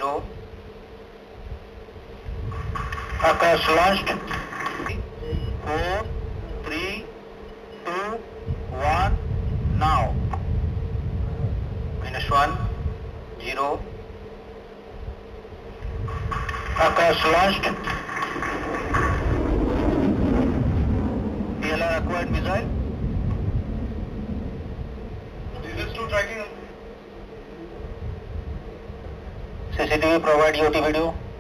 0. Akash launched. 4, 3, 2, 1, now. -1, 0. Akash launched. PLR acquired missile. This is to tracking. CCTV provide EOT video.